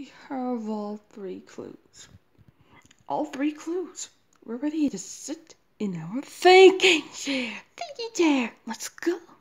We have all three clues. All three clues. We're ready to sit in our thinking chair. Let's go.